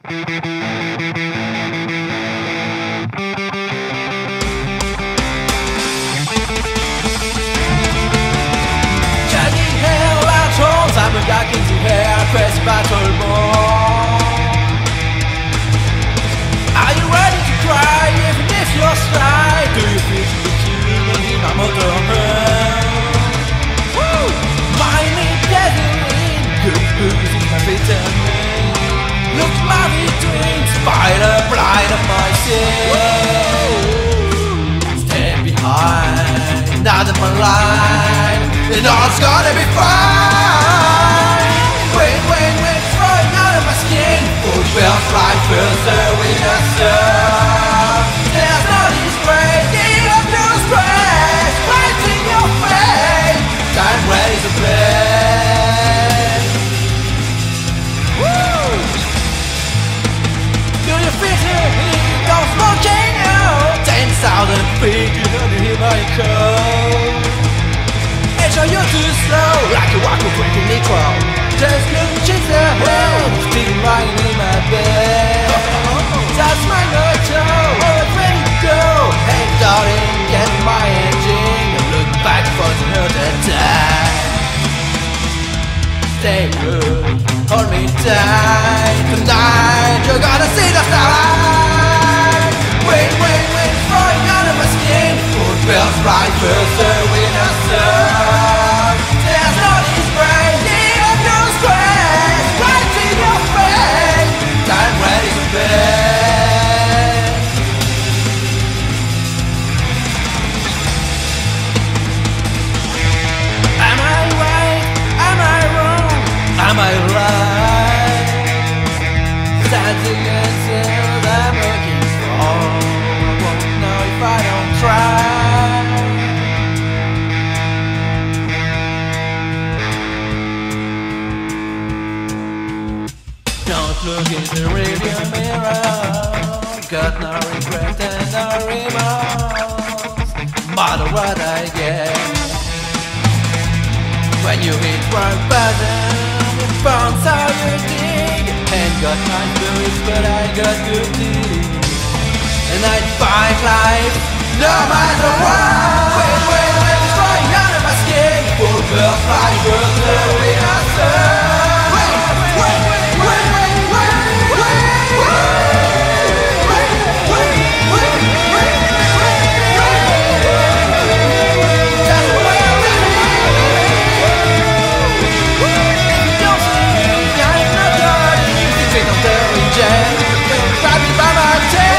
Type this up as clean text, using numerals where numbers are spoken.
Shaggy hair, large horns, I'm a dark into hair, crazy battle ball. Are you ready to cry, even if you're shy? Do you feel the king in my motor home? Woo! Mind me gathering, goose in my vitamin. Look my between, spider blind of my sin. Stand behind, not in my line, and all's gonna be fine. Wait, throwing out of my skin. Food feels like filter with a surf. There's no disgrace, need of your stress. Right in your face, time ready to play. Woo! Do you feel it? Here goes volcano. 10,000 feet under the Himalayan coast. Show you too slow, like a wacko drinkin nitro. Just look chase the head, still lying in my bed. That's my nitro, always ready to go. Hey darling, get in my engine. I'm looking back for the hurt attack. Stay good, hold me tight. Tonight you're gonna see the starlight. Wait, throwing out of my skin. Food feels right, first the winner serve. There's no disgrace, need of no stress. Right in your face, time ready to pay. Am I right? Am I wrong? Am I right? That's the answer I'm looking for. I won't know if I don't try. Don't look in the rearview mirror. Got no regret and no remorse. Matter what I get. When you hit rock bottom, it burns how you dig. Ain't got my boots, but I got good deeds. And I'd fight life, no matter what. Wait, it's flying out of my skin. Full birds fly, birds the winner serve. Grab me by my tail.